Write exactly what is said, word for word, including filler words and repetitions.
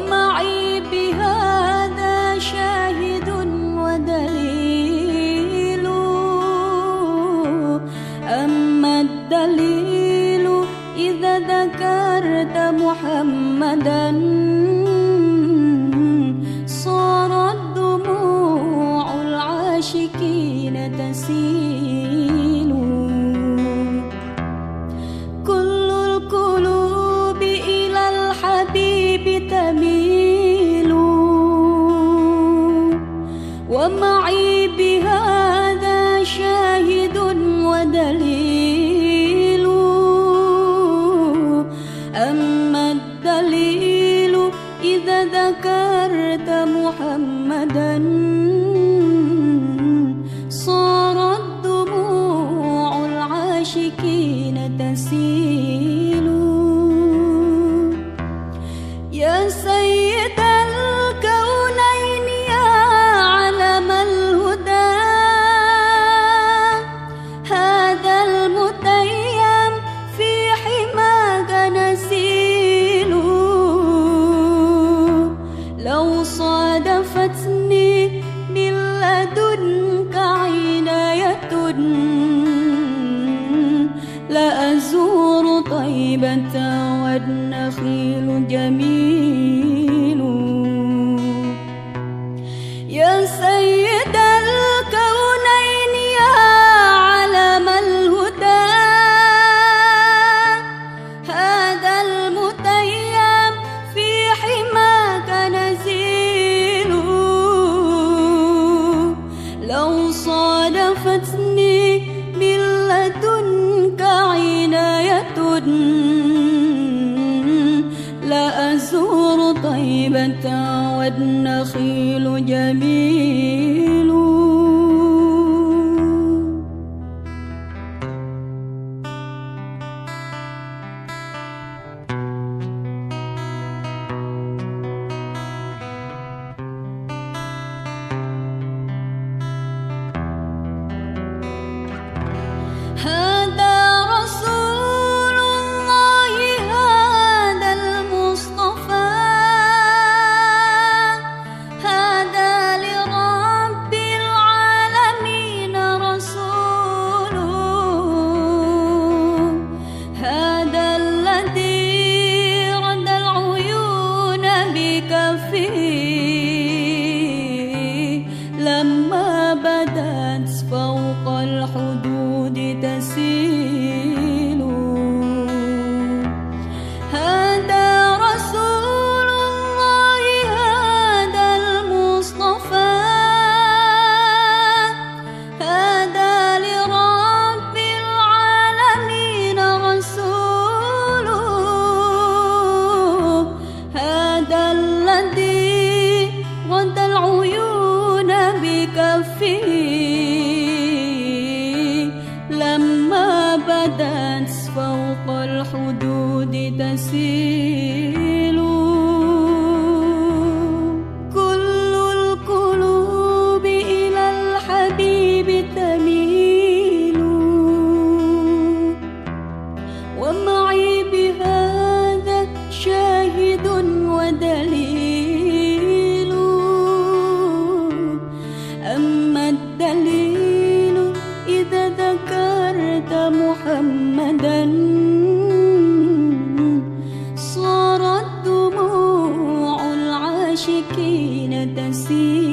ومعي بهذا شاهد ودليل. أما الدليل إذا ذكرت محمدا صارت دموع العاشقين تسيل. كل القلوب إلى الحبيب تميل، ومعي بهذا شاهد ودليل. أما الدليل إذا ذكرت محمدا صارت دموع العاشقين تسيل. يا سيد الكونين يا علم الهدى، هذا المتيم في حماك نسيل. لو صادفتني من لدنك عناية لأزور طيبة والنخيل جميل. يا سيد الكونين يا علم الهدى، هذا المتيم في حماك نزيل. لو صادفتني من لدنك عناية لأزور طيبة والنخيل جميل. هذا رسول الله هذا المصطفى، هذا لرب العالمين رسول. هذا الذي رد العيون بكفه لما بدت فوق الحدود تسيل. هذا رسول الله هذا المصطفى، هذا لرب العالمين رسول. هذا الذي رد العيون بكفه لما بدت فوق الحدود تسيل. كل القلوب إلى الحبيب تميل، ومعي بهذا شاهد ودليل. أما الدليل إذا ذكرت محمدا صارت دموع العاشقين تسيل.